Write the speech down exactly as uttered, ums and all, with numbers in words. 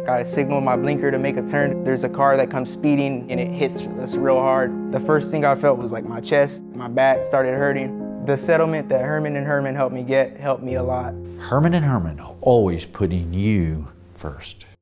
I signaled my blinker to make a turn. There's a car that comes speeding and it hits us real hard. The first thing I felt was like my chest, my back started hurting. The settlement that Herrman and Herrman helped me get helped me a lot. Herrman and Herrman, always putting you first.